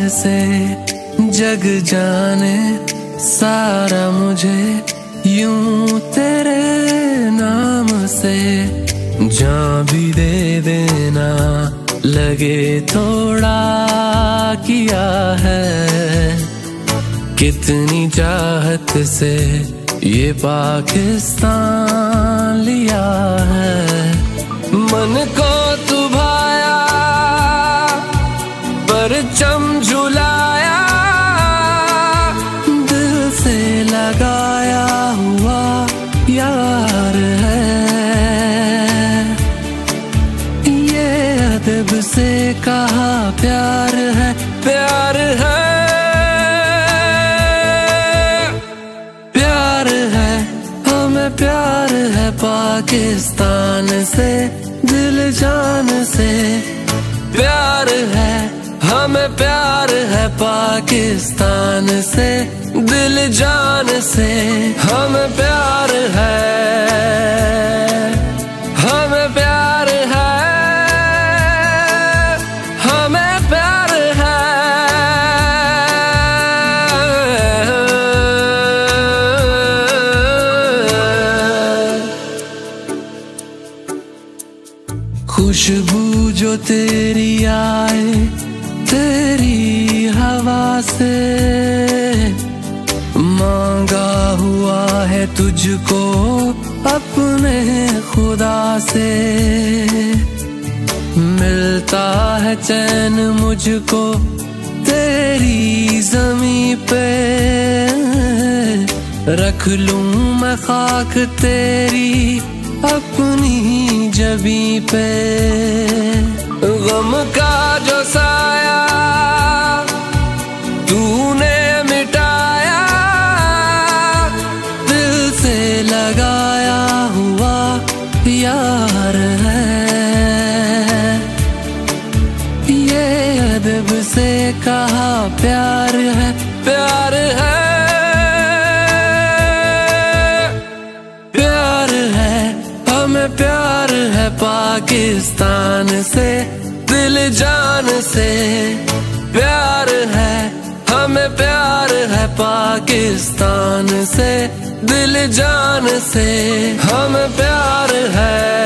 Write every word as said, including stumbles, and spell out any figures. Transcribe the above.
से जग जाने सारा मुझे यूं तेरे नाम से। जान भी दे देना लगे थोड़ा किया है, कितनी चाहत से ये पाकिस्तान लिया है। मन को तू भाया परचम झुलाया, दिल से लगाया हुआ यार है। ये अदब से कहा प्यार है, प्यार है, प्यार है, हमें प्यार है पाकिस्तान से, दिल जान से। प्यार है, हमें प्यार है पाकिस्तान से, दिल जान से। हमें प्यार है, हमें प्यार है, हमें प्यार है। खुशबू जो तेरी आए तेरी हवा से, मांगा हुआ है तुझको अपने खुदा से। मिलता है चैन मुझको तेरी ज़मीं पे, रख लूं मैं खाक तेरी अपनी जबी पे। गम का जो साया तूने मिटाया, दिल से लगाया हुआ यार है। ये अदब से कहा प्यार है, प्यार है, प्यार है, हमें प्यार है पाकिस्तान से, दिल जान से। प्यार है, हमें प्यार है पाकिस्तान से, दिल जान से। हमें प्यार है।